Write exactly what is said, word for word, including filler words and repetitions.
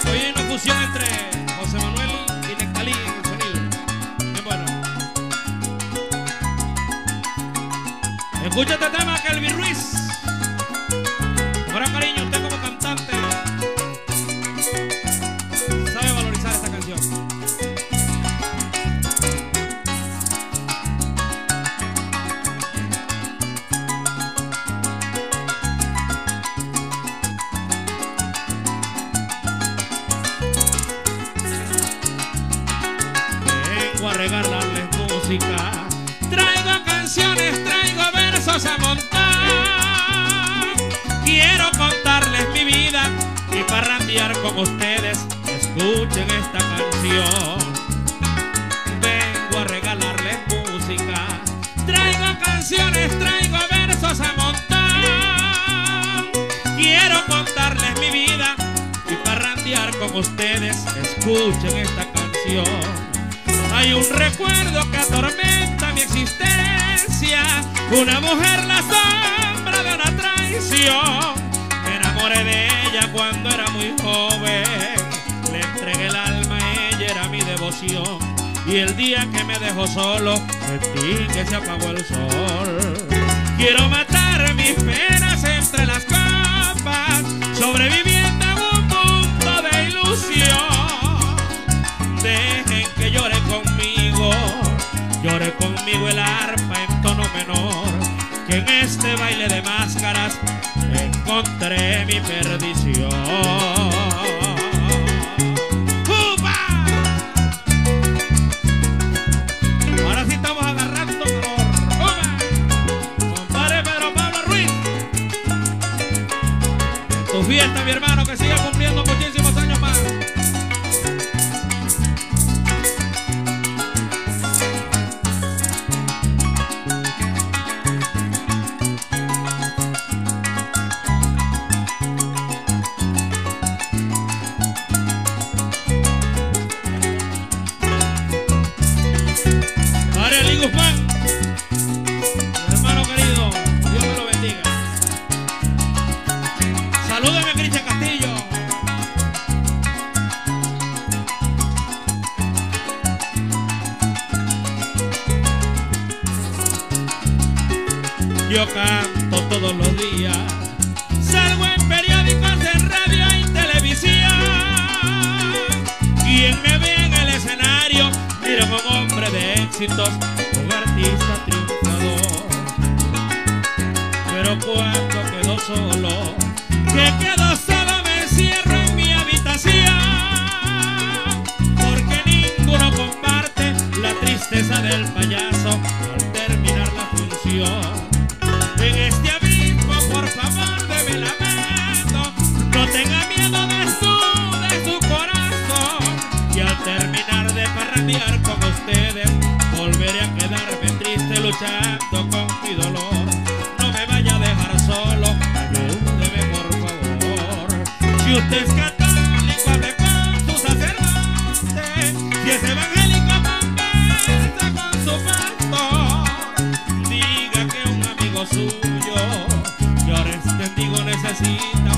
Hoy hay una fusión entre José Manuel y Nectalí en el sonido. Bien bueno. Escucha este tema, Kelvin Ruiz. Con gran cariño, usted como cantante sabe valorizar esta canción. Vengo a regalarles música, traigo canciones, traigo versos a montar. Quiero contarles mi vida y parrandear con ustedes. Escuchen esta canción. Vengo a regalarles música, traigo canciones, traigo versos a montar. Quiero contarles mi vida y parrandear con ustedes. Escuchen esta canción. Hay un recuerdo que atormenta mi existencia, una mujer, la sombra de una traición. Me enamoré de ella cuando era muy joven, le entregué el alma, ella era mi devoción. Y el día que me dejó solo, sentí que se apagó el sol. Quiero matar mis penas entre las copas, sobreviviendo en un mundo de ilusión. Dejen que llore conmigo, llore conmigo el arpa en tono menor, que en este baile de máscaras encontré mi perdición. ¡Upa! Ahora sí estamos agarrando calor. ¡Upa! Compadre Pedro Pablo Ruiz, en tu fiesta, mi hermano, que siga cumpliendo muchísimos años más. Guzmán, mi hermano querido, Dios me lo bendiga. Salúdame a Cristian Castillo. Yo canto todos los días, salgo en periódicos, en radio y televisión. Quien me ve en el escenario, mira como un hombre de éxitos, un artista triunfador. Pero cuando quedo solo, que quedo solo, me encierro en mi habitación, porque ninguno comparte la tristeza del payaso al terminar la función. En este abismo, por favor, deme la mano, no tenga miedo de su, de su corazón. Y al terminar de parrandear con ustedes, volveré a quedarme triste luchando con mi dolor. No me vaya a dejar solo, ayúdeme por favor. Si usted es católico, hable con su sacerdote. Si es evangélico, conversa con su pastor. Diga que un amigo suyo, que ahora este testigo necesita